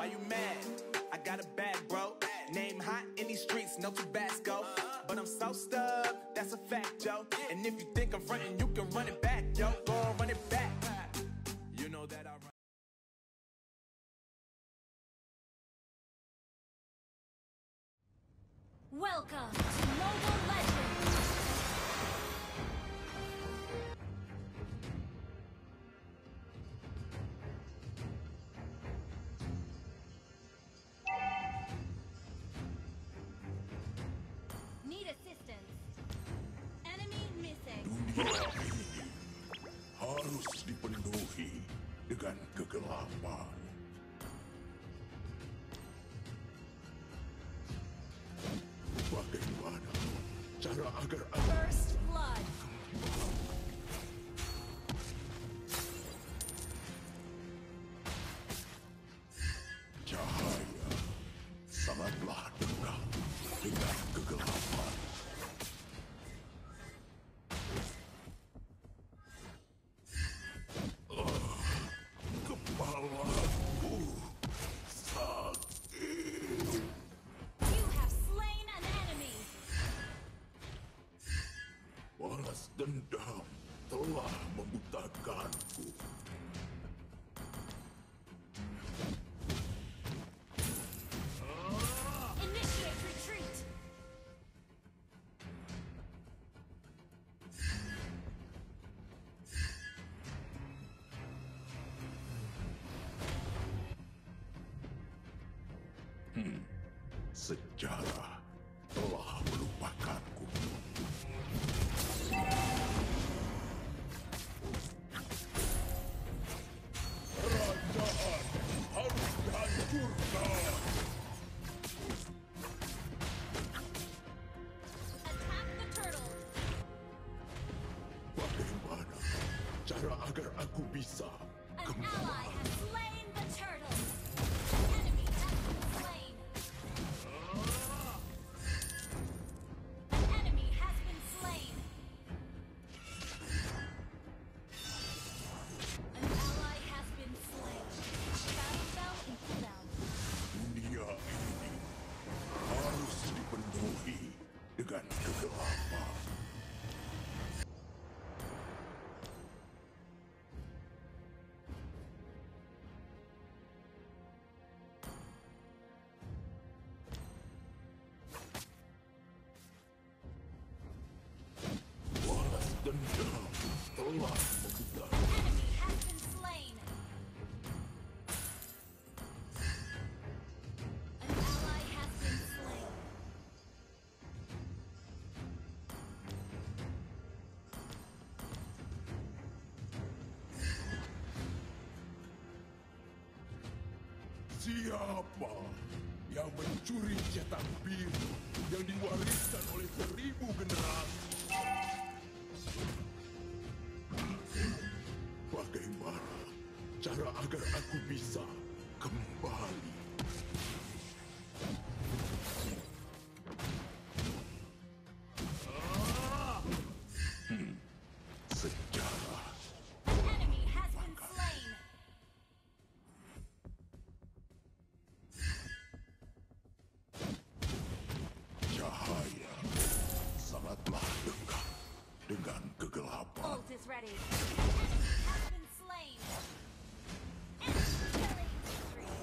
why you mad? I got a bad bro. Name hot in these streets, no Tabasco. But I'm so stubbed, that's a fact, yo. And if you think I'm frontin', you can run it back, yo. Go on, run it back. You know that I run. Welcome to Mobile Legends! Need assistance. Enemy missing. Dunia ini harus dipenuhi dengan kegelapan. Bagaimana cara agar First blood. cahaya sangatlah dekat dengan kegelapan? Kepalaku sakit. You have slain an enemy. Balas dendam telah membutakanku. Initiate retreat. Sejarah telah melupakanku. Kerajaan harus dihancurkan. Attack the turtle. Bagaimana cara agar aku bisa An ally kembali? has slain the turtle. Enemy has been slain. An enemy has been slain. An ally has been slain. Battle fell in cooldown. Dunia ini harus dipenuhi dengan kegelapan. Balas dendam telah membutakan. Enemy has been slain. An ally has been slain. Siapa yang mencuri cetak biru yang diwariskan oleh 1000 generasi? Bagaimana cara agar aku bisa kembali? Sejarah Enemy has been slain. cahaya sangatlah dekat dengan kegelapan. Ult is ready. Enemy has been slain. Enemy killing spree.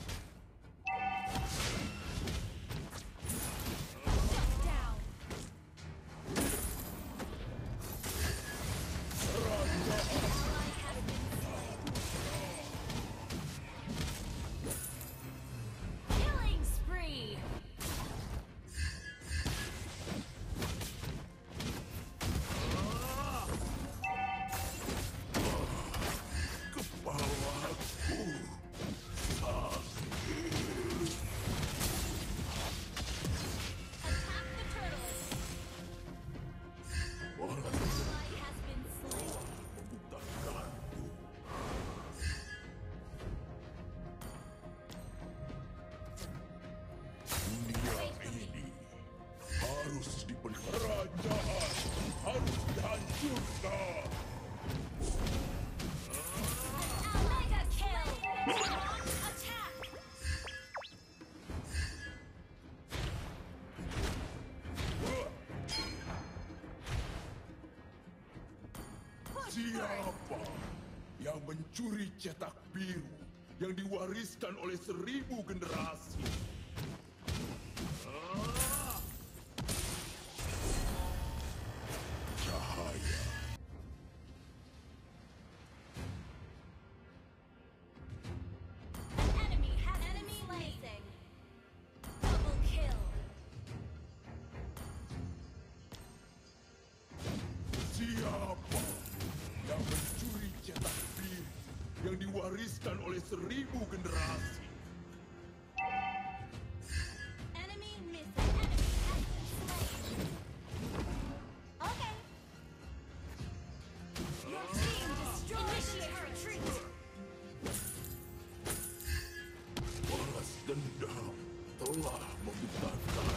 Shut down. Ally has been slain. Killing spree. Kepalaku sakit. Attack the turtle. Balas Ally has been slain. membutakanku. Dunia ini harus dipenuhi. Kerajaan harus dihancurkan. Mega kill. Launch attack. Siapa yang mencuri cetak biru yang diwariskan oleh 1000 generasi? Cahaya. Enemy has enemy missing. Double kill. Siapa yang mencuri cetak biru yang diwariskan oleh 1000 generasi? Enemy missing. Enemy has been slain. Okay. Your team destroyed. Initiate retreat. Balas dendam telah membutakan.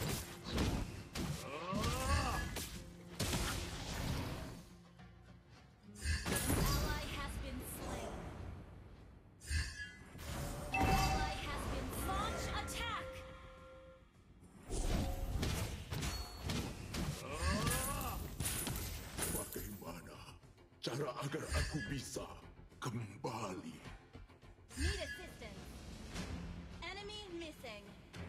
Ally has been slain. Ally has been launch attack. Bagaimana cara agar aku bisa kembali? Need assistance. Enemy missing.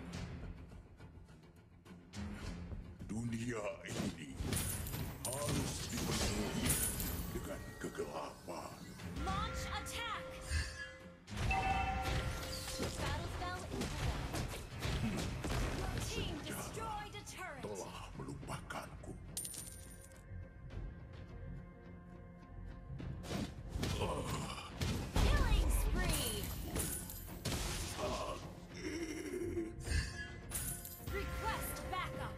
Dunia ini harus dipenuhi dengan kegelapan. Launch attack. Battle spell in play. Your team destroyed a turret. Telah melupakanku. Killing spree. Request backup.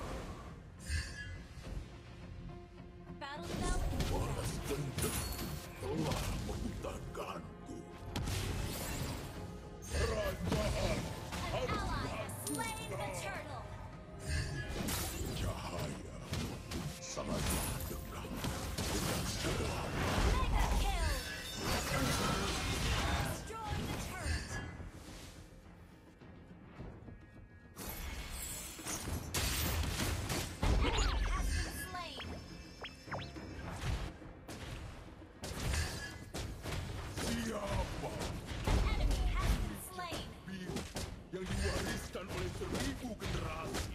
Battle spell in play. Balas dendam telah membutakanku. Kerajaan An ally has slain the turtle. cahaya sangatlah dekat dengan kegelapan. Mega kill. Destroy the turret. An enemy has been slain. Siapa Enemy has been slain. biru yang diwariskan oleh 1000 generasi?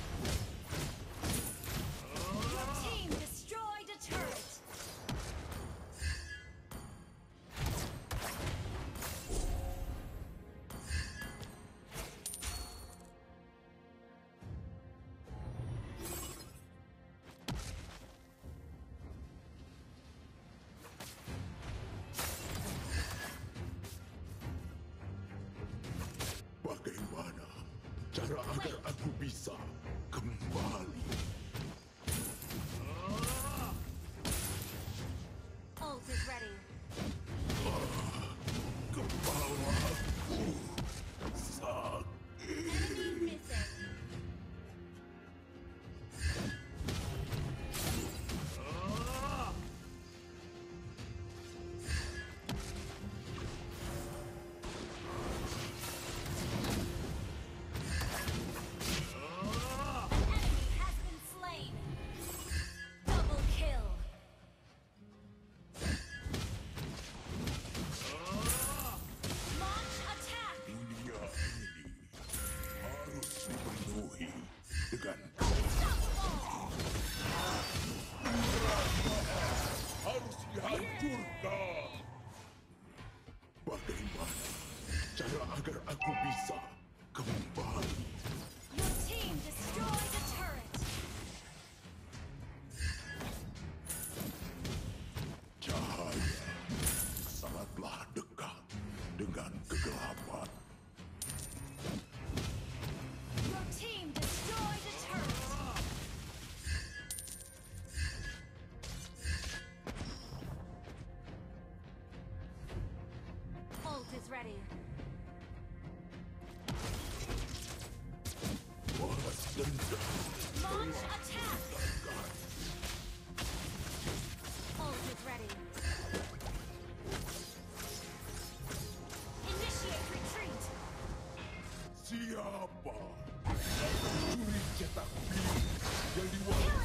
Your team destroyed a turret. Bagaimana cara agar aku bisa kembali? Ult is ready. Kepalaku sakit. Enemy missing. Enemy has been slain. Double kill. Launch attack. Dunia ini harus dipenuhi dengan Unstoppable. harus dihancurkan. Bagaimana cara agar aku bisa kembali? Your team destroyed a turret. Cahaya sangatlah dekat dengan kegelapan. Your team destroyed a turret. Ult is ready. Balas dendam Launch attack. Ult is ready. Initiate retreat. Siapa yang mencuri cetak biru yang diwariskan